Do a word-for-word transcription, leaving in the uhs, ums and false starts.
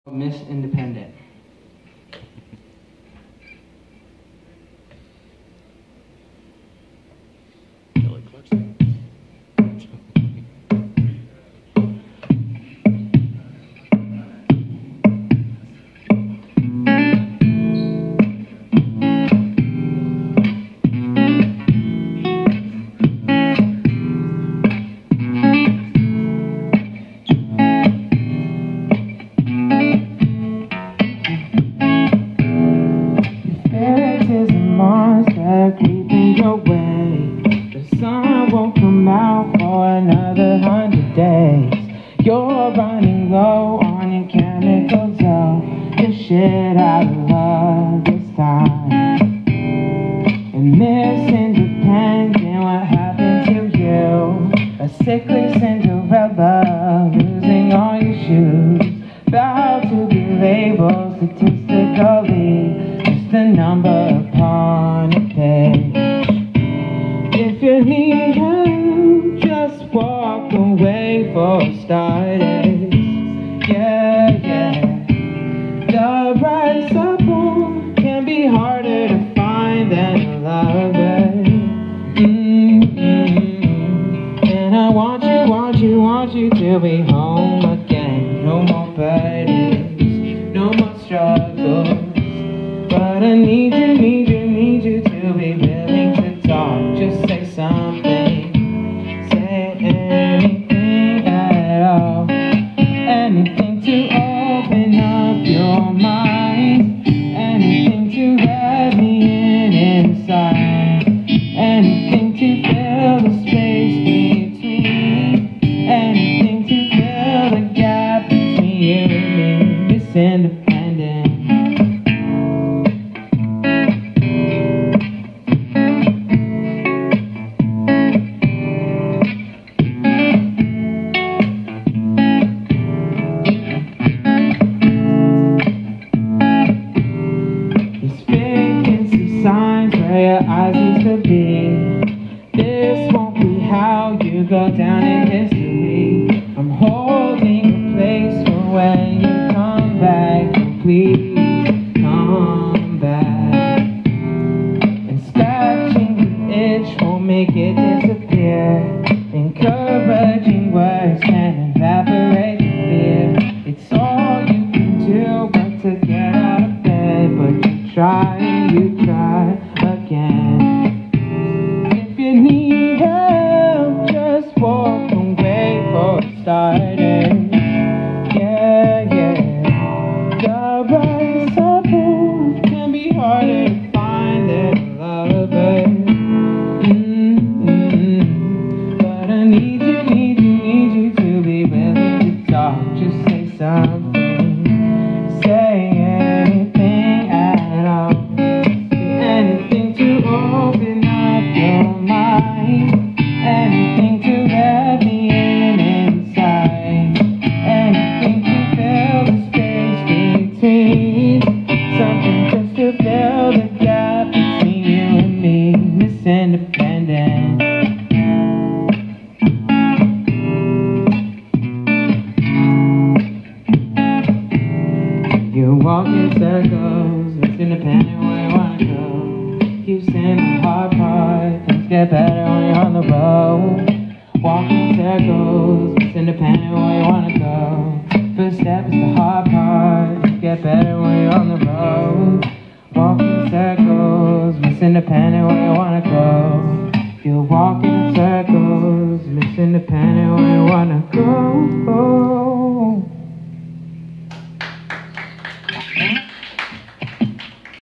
Miss Independent. Creeping your way, the sun won't come out for another hundred days. You're running low on your chemicals, oh, you're shit out of love this time. And Miss Independent, what happened to you? A sickly Cinderella, losing all your shoes, about to be labeled statistically just a number upon a page. If you need help, just walk away for starters. Yeah, yeah. The right support can be harder to find than a lover. Mm-hmm. And I want you, want you, want you to be home again. No more burdens, no more struggles. But I need you, need you, need you to be willing to talk. Just say something, say anything at all. Anything to open up your mind, anything to let me in inside, anything to fill the space between, anything to fill the gap between you and me. Miss Independent. Signs where your eyes used to be. This won't be how you go down in history. I'm holding a place for when you come back. So please come back. And scratching the itch won't make it disappear. Encouraging words can evaporate the fear. It's all you can do but to get out of bed. But you try, you try again. If you need help, just walk away for starters. Yeah, yeah. The right support can be harder to find than a lover. Mm-hmm. But I need you, need you, need you to be willing to talk. Just say something, say anything at all. Anything to open up your mind, anything to let me in inside, anything to fill the space between, something just to fill the gap between you and me. Miss Independent. You walk in circles, Miss Independent, where you wanna go. Keep saying the hard part, things get better when you're on the road. Walk in circles, Miss Independent, where you wanna go. First step is the hard part, things get better when you're on the road. Walk in circles, Miss Independent, where you wanna go. You walk in circles, Miss Independent, where you wanna go.